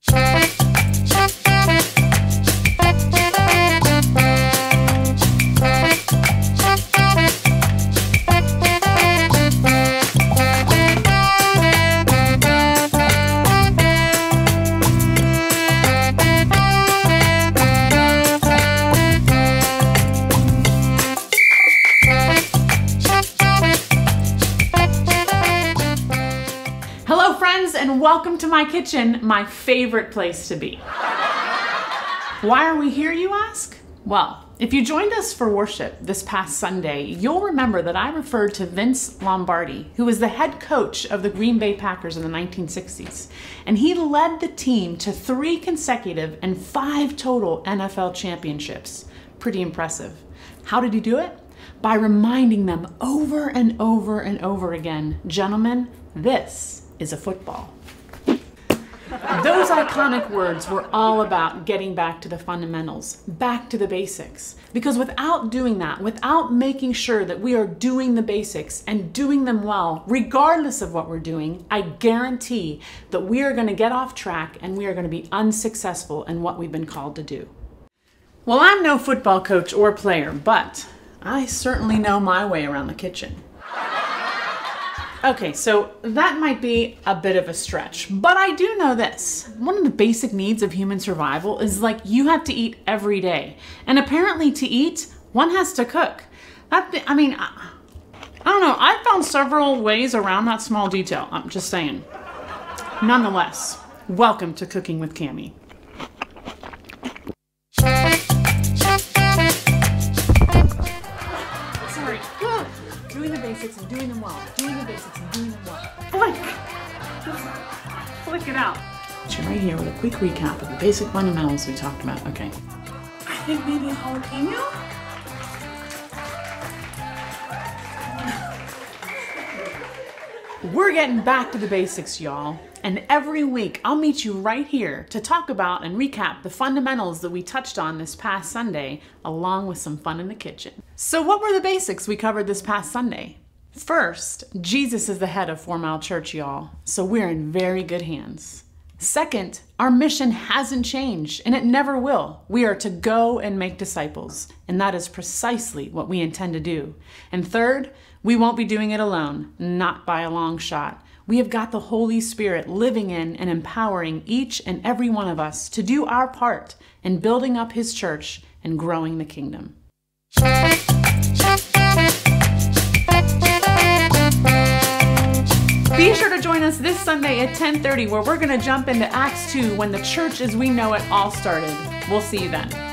Hello friends, and welcome to my kitchen, my favorite place to be. Why are we here, you ask? Well, if you joined us for worship this past Sunday, you'll remember that I referred to Vince Lombardi, who was the head coach of the Green Bay Packers in the 1960s. And he led the team to 3 consecutive and 5 total NFL championships. Pretty impressive. How did he do it? By reminding them over and over and over again, gentlemen, this is a football. Those iconic words were all about getting back to the fundamentals, back to the basics. Because without doing that, without making sure that we are doing the basics and doing them well, regardless of what we're doing, I guarantee that we are going to get off track and we are going to be unsuccessful in what we've been called to do. Well, I'm no football coach or player, but I certainly know my way around the kitchen. Okay, so that might be a bit of a stretch, but I do know this. One of the basic needs of human survival is you have to eat every day. And apparently to eat, one has to cook. I don't know. I found several ways around that small detail. I'm just saying. Nonetheless, welcome to Cooking with Cammie. Sorry. Doing the basics and doing them well. Doing the basics and doing them well. Flick! Just flick it out. So right here with a quick recap of the basic fundamentals we talked about. Okay. I think maybe a jalapeno? We're getting back to the basics, y'all. And every week I'll meet you right here to talk about and recap the fundamentals that we touched on this past Sunday, along with some fun in the kitchen. So what were the basics we covered this past Sunday? First, Jesus is the head of 4 Mile Church, y'all, so we're in very good hands. Second, our mission hasn't changed, and it never will. We are to go and make disciples, and that is precisely what we intend to do. And third, we won't be doing it alone, not by a long shot. We have got the Holy Spirit living in and empowering each and every one of us to do our part in building up His church and growing the kingdom. Be sure to join us this Sunday at 10:30, where we're going to jump into Acts 2 when the church as we know it all started. We'll see you then.